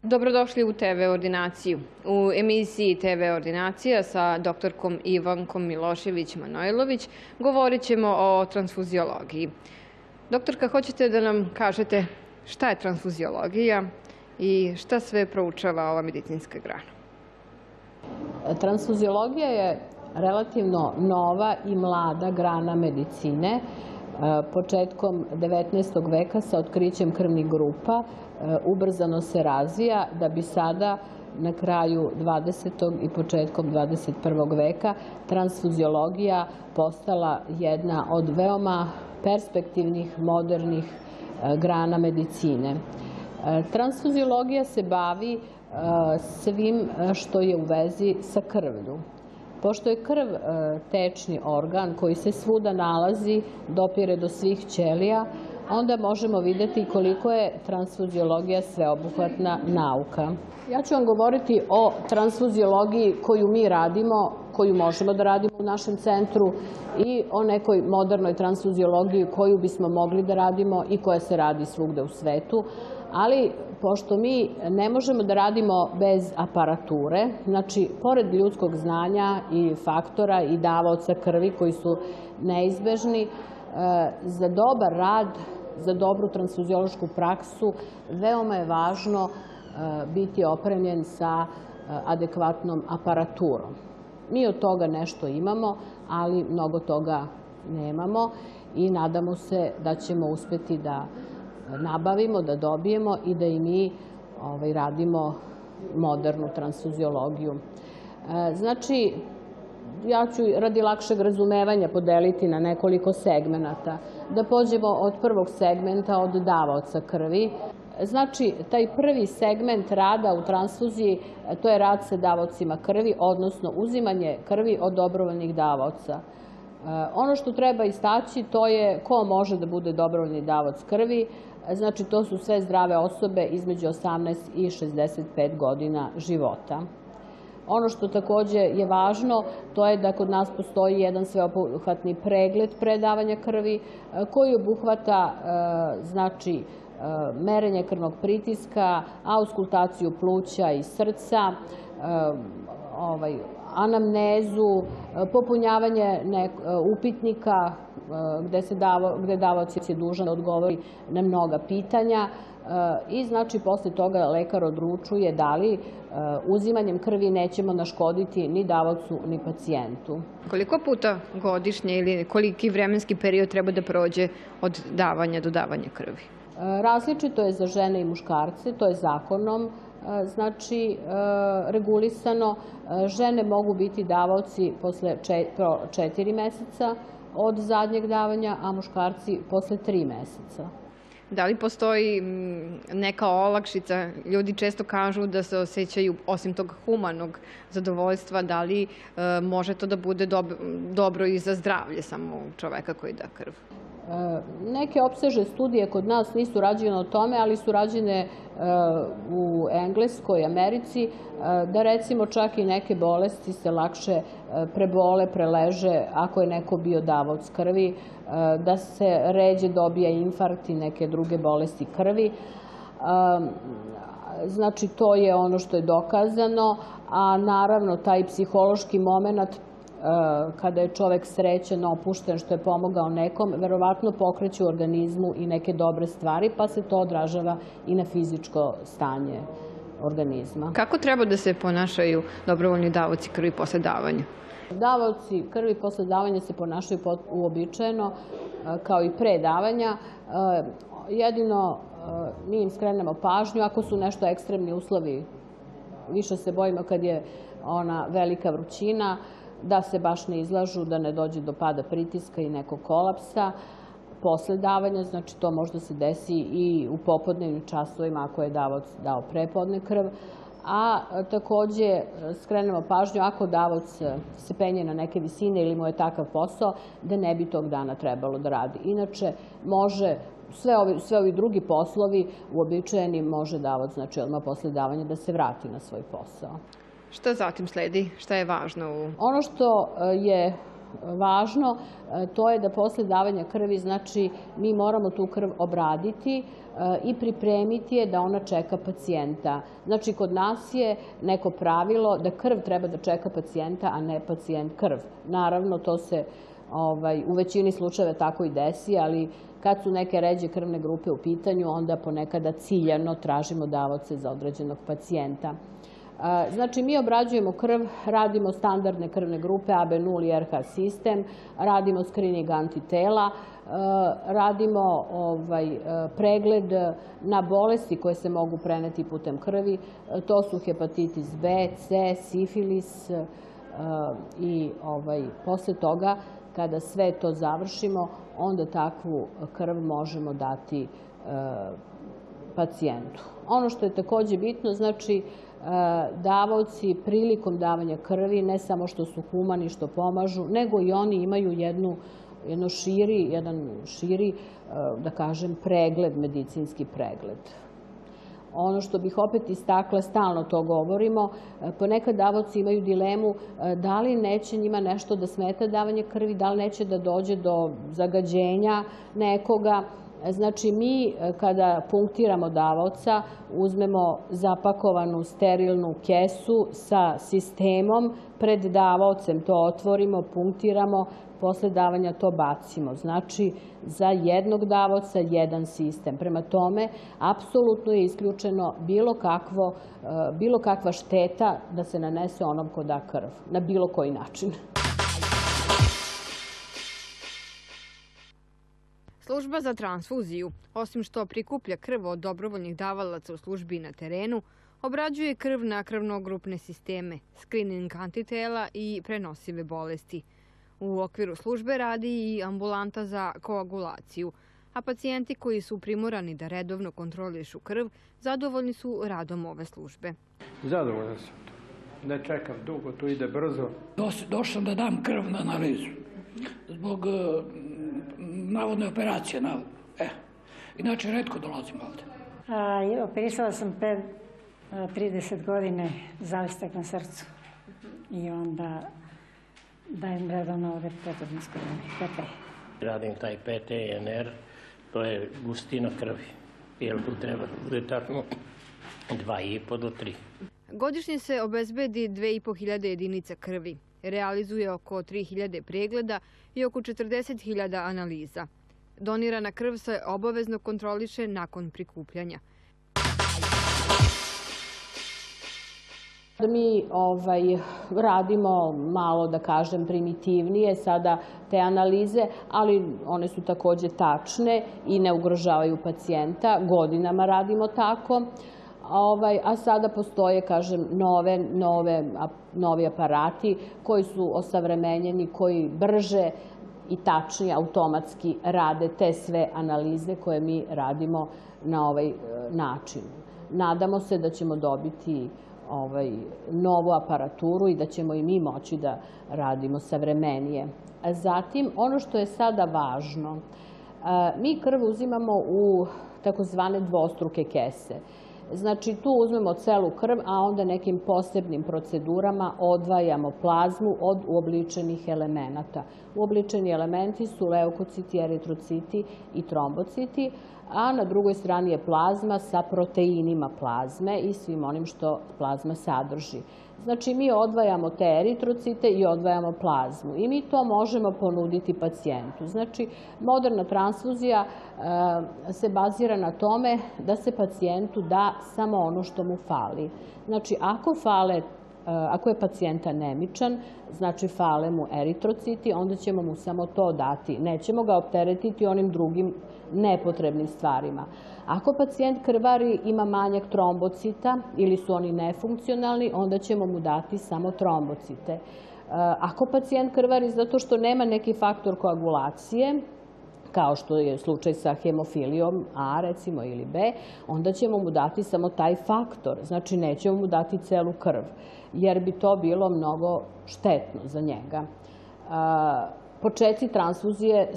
Dobrodošli u TV ordinaciju. U emisiji TV ordinacija sa doktorkom Ivankom Milošević-Manojlović govorit ćemo o transfuziologiji. Doktorka, hoćete da nam kažete šta je transfuziologija i šta sve proučava ova medicinska grana? Transfuziologija je relativno nova i mlada grana medicine. Početkom 19. veka sa otkrićem krvnih grupa ubrzano se razvija da bi sada na kraju 20. i početkom 21. veka transfuziologija postala jedna od veoma perspektivnih, modernih grana medicine. Transfuziologija se bavi svim što je u vezi sa krvlju. Pošto je krv tečni organ koji se svuda nalazi, dopire do svih ćelija, onda možemo vidjeti koliko je transfuziologija sveobuhvatna nauka. Ja ću vam govoriti o transfuziologiji koju mi radimo, koju možemo da radimo u našem centru i o nekoj modernoj transfuziologiji koju bismo mogli da radimo i koja se radi svugde u svetu. Ali, pošto mi ne možemo da radimo bez aparature, znači, pored ljudskog znanja i faktora i davaoca krvi koji su neizbežni, za dobar rad, za dobru transfuziološku praksu, veoma je važno biti opremljen sa adekvatnom aparaturom. Mi od toga nešto imamo, ali mnogo toga nemamo i nadamo se da ćemo uspeti da nabavimo, da dobijemo i da i mi radimo modernu transfuziologiju. Znači, ja ću radi lakšeg razumevanja podeliti na nekoliko segmenata. Da pođemo od prvog segmenta, od davaoca krvi. Znači, taj prvi segment rada u transfuziji, to je rad sa davaocima krvi, odnosno uzimanje krvi od dobrovoljnih davaoca. Ono što treba istaći, to je ko može da bude dobrovoljni davaoc krvi. Znači, to su sve zdrave osobe između 18 i 65 godina života. Ono što takođe je važno, to je da kod nas postoji jedan sveobuhvatni pregled predavanja krvi koji obuhvata, znači, merenje krvnog pritiska, auskultaciju pluća i srca, anamnezu, popunjavanje upitnika gde davaoc je dužan da odgovori na mnoga pitanja i znači posle toga lekar odlučuje da li uzimanjem krvi nećemo naškoditi ni davaocu ni pacijentu. Koliko puta godišnje ili koliki vremenski period treba da prođe od davanja do davanja krvi? Različito je za žene i muškarce, to je zakonom znači regulisano. Žene mogu biti davaoci posle 4 meseca od zadnjeg davanja, a muškarci posle 3 meseca. Da li postoji neka olakšica? Ljudi često kažu da se osjećaju, osim tog humanog zadovoljstva, da li može to da bude dobro i za zdravlje samo čoveka koji da krv? Neke opsežne studije kod nas nisu rađene o tome, ali su rađene u Engleskoj, Americi, da recimo čak i neke bolesti se lakše prebole, preleže ako je neko bio davaoc krvi, da se ređe dobija infarkt i neke druge bolesti krvi. Znači, to je ono što je dokazano, a naravno taj psihološki moment kada je čovek srećan, opušten, što je pomogao nekom, verovatno pokreće u organizmu i neke dobre stvari, pa se to odražava i na fizičko stanje organizma. Kako treba da se ponašaju dobrovoljni davaoci krvi posle davanja? Davaoci krvi posle davanja se ponašaju uobičajeno, kao i pre davanja. Jedino mi im skrenemo pažnju ako su nešto ekstremni uslovi. Više se bojimo kad je ona velika vrućina, da se baš ne izlažu, da ne dođe do pada pritiska i nekog kolapsa posle davanja. Znači, to možda se desi i u popodnevnim časovima ako je davaoc dao prepodne krv. A takođe skrenemo pažnju ako davaoc se penje na neke visine ili mu je takav posao, da ne bi tog dana trebalo da radi. Inače, može sve ovi drugi poslovi uobičajeni može davaoc, znači odmah posle davanja da se vrati na svoj posao. Šta zatim sledi? Šta je važno? Ono što je važno, to je da posle davanja krvi, znači mi moramo tu krv obraditi i pripremiti je da ona čeka pacijenta. Znači kod nas je neko pravilo da krv treba da čeka pacijenta, a ne pacijent krv. Naravno, to se u većini slučajeva tako i desi, ali kad su neke ređe krvne grupe u pitanju, onda ponekada ciljano tražimo davaoce za određenog pacijenta. Znači, mi obrađujemo krv, radimo standardne krvne grupe AB0 i RH sistem, radimo screening antitela, radimo pregled na bolesti koje se mogu preneti putem krvi. To su hepatitis B, C, sifilis i posle toga, kada sve to završimo, onda takvu krv možemo dati pacijentu. Ono što je takođe bitno, znači, davaoci prilikom davanja krvi ne samo što su humani, što pomažu, nego i oni imaju jedan širi, da kažem, pregled, medicinski pregled. Ono što bih opet istakla, stalno to govorimo, ponekad davaoci imaju dilemu da li neće njima nešto da smeta davanje krvi, da li neće da dođe do zagađenja nekoga. Znači, mi kada punktiramo davaoca, uzmemo zapakovanu sterilnu kesu sa sistemom, pred davaocem to otvorimo, punktiramo, posle davanja to bacimo. Znači, za jednog davaoca jedan sistem. Prema tome, apsolutno je isključeno bilo kakva šteta da se nanese onom ko da krv, na bilo koji način. Služba za transfuziju, osim što prikuplja krv od dobrovoljnih davalaca u službi i na terenu, obrađuje krv na krvnogrupne sisteme, screening antitela i prenosive bolesti. U okviru službe radi i ambulanta za koagulaciju, a pacijenti koji su primorani da redovno kontrolišu krv zadovoljni su radom ove službe. Zadovoljan sam to. Ne čekam dugo, to ide brzo. Došao sam da dam krv na analizu zbog navodne operacije. Inače, retko dolazim ovde. Operisala sam pre 30 godine zavistak na srcu i onda dajem redovno ovde pretorinsko PT. Radim taj PT i NR, to je gustina krvi, jer tu treba da bude tačno 2,5 do 3. Godišnje se obezbedi 2.500 jedinica krvi, realizuje oko 3.000 pregleda i oko 40.000 analiza. Donirana krv se obavezno kontroliše nakon prikupljanja. Mi radimo malo, da kažem, primitivnije sada te analize, ali one su takođe tačne i ne ugrožavaju pacijenta. Godinama radimo tako, a sada postoje, kažem, novi aparati koji su osavremenjeni, koji brže i tačnije, automatski rade te sve analize koje mi radimo na ovaj način. Nadamo se da ćemo dobiti novu aparaturu i da ćemo i mi moći da radimo savremenije. Zatim, ono što je sada važno, mi krv uzimamo u takozvane dvostruke kese. Znači, tu uzmemo celu krv, a onda nekim posebnim procedurama odvajamo plazmu od uobličenih elemenata. Uobličeni elementi su leukociti, eritrociti i trombociti, a na drugoj strani je plazma sa proteinima plazme i svim onim što plazma sadrži. Znači, mi odvajamo te eritrocite i odvajamo plazmu i mi to možemo ponuditi pacijentu. Znači, moderna transfuzija se bazira na tome da se pacijentu da samo ono što mu fali. Znači, ako je pacijent anemičan, znači fale mu eritrociti, onda ćemo mu samo to dati. Nećemo ga opteretiti onim drugim nepotrebnim stvarima. Ako pacijent krvari, ima manjak trombocita ili su oni nefunkcionalni, onda ćemo mu dati samo trombocite. Ako pacijent krvari zato što nema neki faktor koagulacije, kao što je slučaj sa hemofilijom A, recimo, ili B, onda ćemo mu dati samo taj faktor. Znači, nećemo mu dati celu krv, jer bi to bilo mnogo štetno za njega. početci transfuzije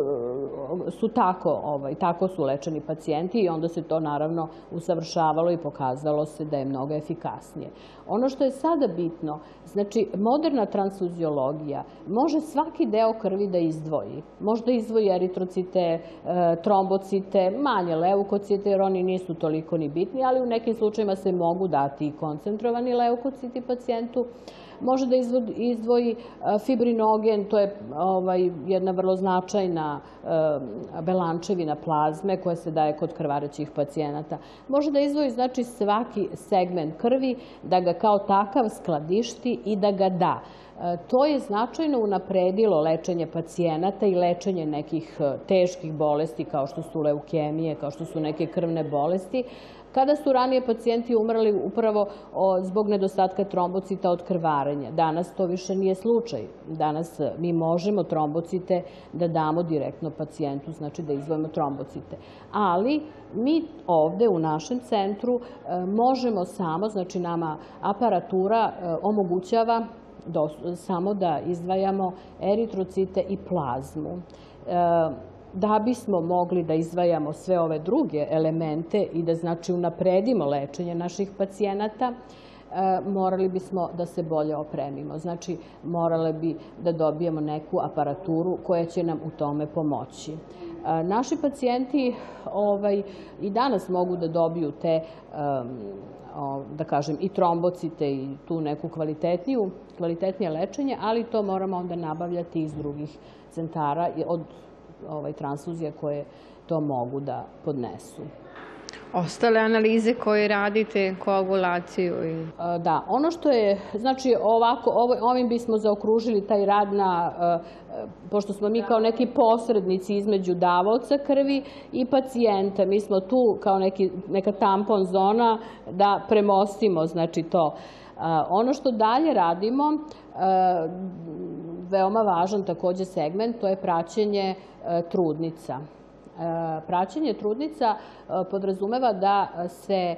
su tako su lečeni pacijenti i onda se to naravno usavršavalo i pokazalo se da je mnogo efikasnije. Ono što je sada bitno, znači moderna transfuziologija može svaki deo krvi da izdvoji. Može da izdvoji eritrocite, trombocite, manje leukocite jer oni nisu toliko ni bitni, ali u nekim slučajima se mogu dati i koncentrovani leukociti pacijentu. Može da izdvoji fibrinogen, to je jedna vrlo značajna belančevina plazme koja se daje kod krvarećih pacijenata. Može da izdvoji znači svaki segment krvi, da ga kao takav skladišti i da ga da. To je značajno unapredilo lečenje pacijenata i lečenje nekih teških bolesti kao što su leukemije, kao što su neke krvne bolesti. Kada su ranije pacijenti umrli upravo zbog nedostatka trombocita od krvarenja. Danas to više nije slučaj. Danas mi možemo trombocite da damo direktno pacijentu, znači da izdvojimo trombocite. Ali mi ovde u našem centru možemo samo, znači nama aparatura omogućava samo da izdvajamo eritrocite i plazmu. Da bismo mogli da izdvajamo sve ove druge elemente i da znači unapredimo lečenje naših pacijenata, morali bismo da se bolje opremimo. Znači, morali bi da dobijemo neku aparaturu koja će nam u tome pomoći. Naši pacijenti i danas mogu da dobiju te, da kažem, i trombocite i tu neku kvalitetnije lečenje, ali to moramo onda nabavljati iz drugih centara od transfuzija koje to mogu da podnesu. Ostale analize koje radite, koagulaciju? Da, ono što je, znači ovim bismo zaokružili taj rad pošto smo mi kao neki posrednici između davaoca krvi i pacijenta. Mi smo tu kao neka tampon zona da premostimo, znači to. Ono što dalje radimo, veoma važan takođe segment, to je praćenje trudnica. Praćenje trudnica podrazumeva da se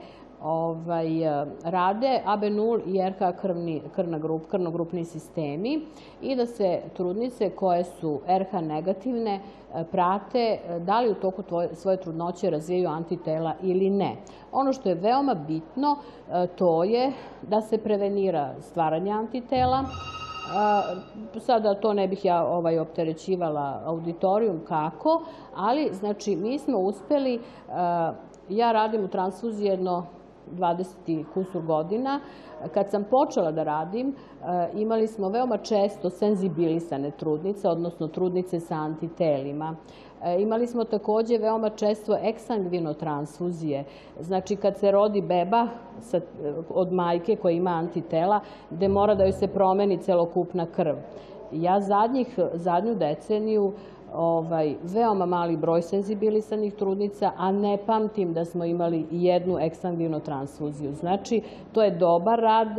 rade AB0 i RH krvnogrupni sistemi i da se trudnice koje su RH negativne prate da li u toku svoje trudnoće razvijaju antitela ili ne. Ono što je veoma bitno to je da se prevenira stvaranje antitela. Sada to ne bih ja opterećivala auditorijum kako, ali znači mi smo uspeli, ja radim u transfuziji jedno 20 kusur godina. Kad sam počela da radim, imali smo veoma često senzibilisane trudnice, odnosno trudnice sa antitelima. Imali smo takođe veoma često eksangvino transfuzije. Znači, kad se rodi beba od majke koja ima antitela, gde mora da joj se promeni celokupna krv. Ja zadnju deceniju veoma mali broj senzibilisanih trudnica, a ne pamtim da smo imali jednu eksangvinu transfuziju. Znači, to je dobar rad,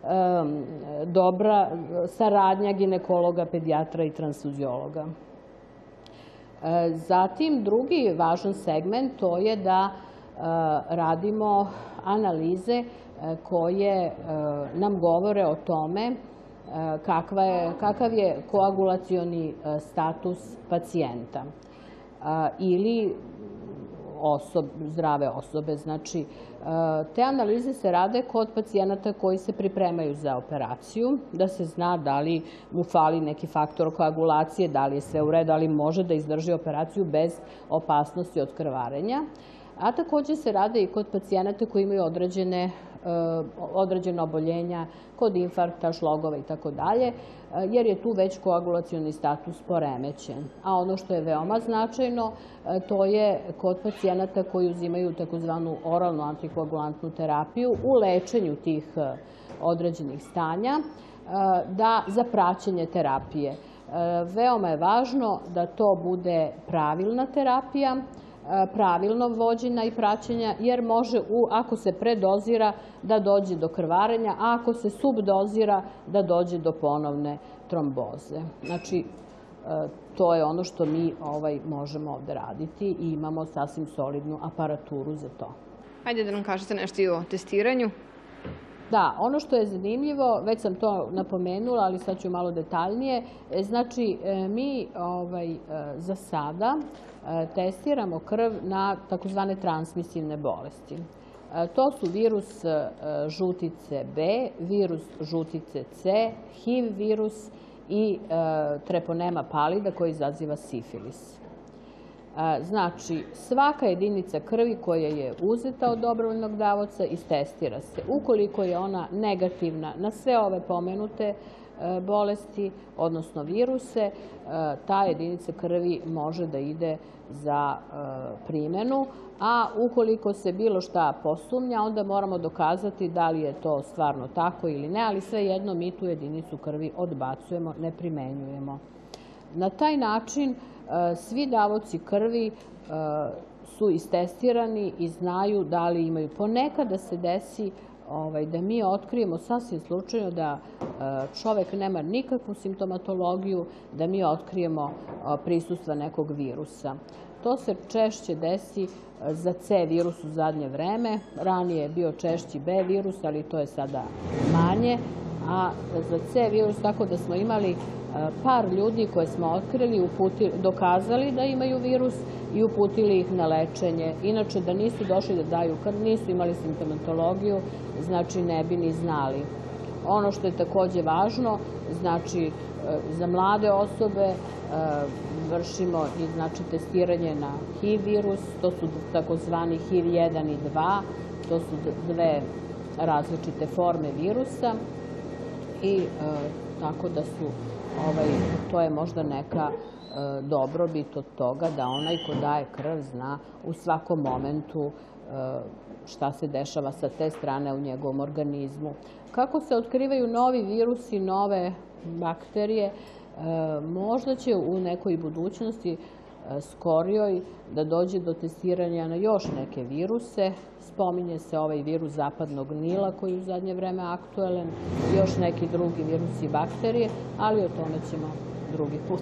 dobra saradnja ginekologa, pedijatra i transfuziologa. Zatim, drugi važan segment to je da radimo analize koje nam govore o tome kakav je koagulacioni status pacijenta ili zdrave osobe. Znači, te analize se rade kod pacijenata koji se pripremaju za operaciju, da se zna da li mu fali neki faktor koagulacije, da li je sve u redu, da li može da izdrži operaciju bez opasnosti od krvarenja. A takođe se rade i kod pacijenata koji imaju određene oboljenja, kod infarkta, šlogova i tako dalje, jer je tu već koagulacioni status poremećen. A ono što je veoma značajno, to je kod pacijenata koji uzimaju takozvanu oralnu antikoagulantnu terapiju u lečenju tih određenih stanja, za praćenje terapije. Veoma je važno da to bude pravilna terapija, pravilno vođenja i praćenja, jer može, ako se predozira, da dođe do krvarenja, a ako se subdozira, da dođe do ponovne tromboze. Znači, to je ono što mi možemo ovde raditi i imamo sasvim solidnu aparaturu za to. Hajde da nam kažete nešto i o testiranju. Da, ono što je zanimljivo, već sam to napomenula, ali sad ću malo detaljnije, znači mi za sada testiramo krv na takozvane transmisivne bolesti. To su virus žutice B, virus žutice C, HIV virus i treponema pallida koji izaziva sifilis. Znači, svaka jedinica krvi koja je uzeta od dobrovoljnog davaoca istestira se. Ukoliko je ona negativna na sve ove pomenute bolesti, odnosno viruse, ta jedinica krvi može da ide za primenu, a ukoliko se bilo šta posumnja, onda moramo dokazati da li je to stvarno tako ili ne, ali svejedno mi tu jedinicu krvi odbacujemo, ne primenjujemo. Na taj način svi davaoci krvi su istestirani i znaju da li imaju. Ponekad da se desi da mi otkrijemo sasvim slučajno da čovek nema nikakvu simptomatologiju, da mi otkrijemo prisustva nekog virusa. To se češće desi za C virus u zadnje vreme. Ranije je bio češći B virus, ali to je sada manje. A za C virus, tako da smo imali par ljudi koje smo otkrili, dokazali da imaju virus i uputili ih na lečenje. Inače, da nisu došli da daju krv, nisu imali simptomatologiju, znači ne bi ni znali. Ono što je takođe važno, znači za mlade osobe vršimo i znači testiranje na HIV virus, to su takozvani HIV 1 i 2, to su dve različite forme virusa i tako da su to je možda neka dobrobit od toga da onaj ko daje krv zna u svakom momentu šta se dešava sa te strane u njegovom organizmu. Kako se otkrivaju novi virusi, nove bakterije, možda će u nekoj budućnosti skorijoj da dođe do testiranja na još neke viruse. Spominje se ovaj virus zapadnog Nila koji je u zadnje vreme aktuelan, još neki drugi virusi i bakterije, ali o tome ćemo drugi put.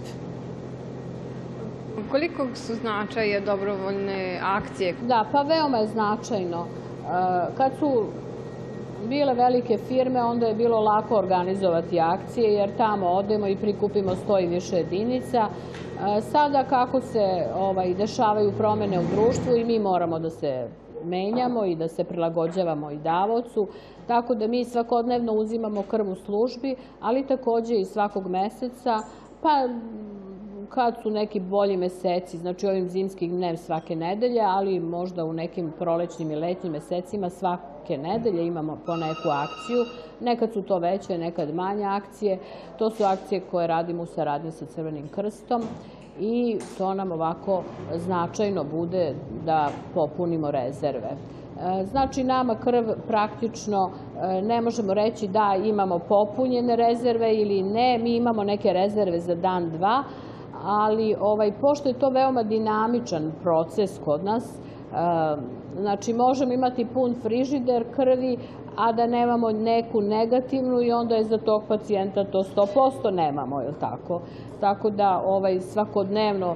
Koliko su značaje dobrovoljne akcije? Da, pa veoma je značajno. Kad su bile velike firme, onda je bilo lako organizovati akcije, jer tamo odemo i prikupimo 100 i više jedinica. Sada kako se dešavaju promene u društvu i mi moramo da se menjamo i da se prilagođavamo i davaocu, tako da mi svakodnevno uzimamo krv u službi, ali takođe i svakog meseca, pa kad su neki bolji meseci, znači ovim zimskim ne svake nedelje, ali možda u nekim prolećnim i letnjim mesecima svake nedelje imamo po neku akciju. Nekad su to veće, nekad manje akcije. To su akcije koje radimo u saradnji sa Crvenim krstom i to nam ovako značajno bude da popunimo rezerve. Znači, nama krv praktično ne možemo reći da imamo popunjene rezerve ili ne, mi imamo neke rezerve za dan, dva, ali pošto je to veoma dinamičan proces kod nas, znači možemo imati pun frižider krvi, a da nemamo neku negativnu i onda je za tog pacijenta to 100% nemamo, je li tako? Tako da svakodnevno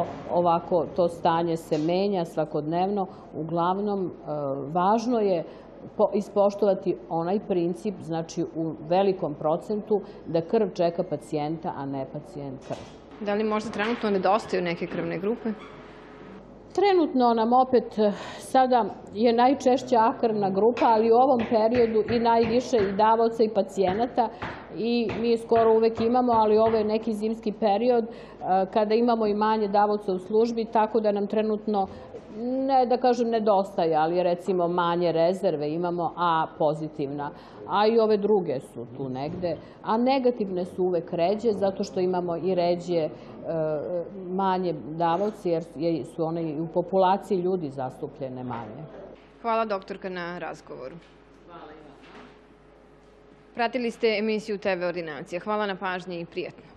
to stanje se menja svakodnevno. Uglavnom, važno je ispoštovati onaj princip, znači u velikom procentu, da krv čeka pacijenta, a ne pacijent krv. Da li možda trenutno nedostaju neke krvne grupe? Trenutno nam opet sada je najčešće A krvna grupa, ali u ovom periodu i najviše i davaoca i pacijenata i mi skoro uvek imamo, ali ovo je neki zimski period kada imamo i manje davaoca u službi, tako da nam trenutno, ne da kažem nedostaje, ali recimo manje rezerve imamo, a pozitivna. A i ove druge su tu negde. A negativne su uvek ređe, zato što imamo i ređe manje davaoci, jer su one i u populaciji ljudi zastupljene manje. Hvala doktorka na razgovoru. Pratili ste emisiju TV Ordinacija. Hvala na pažnji i prijatno.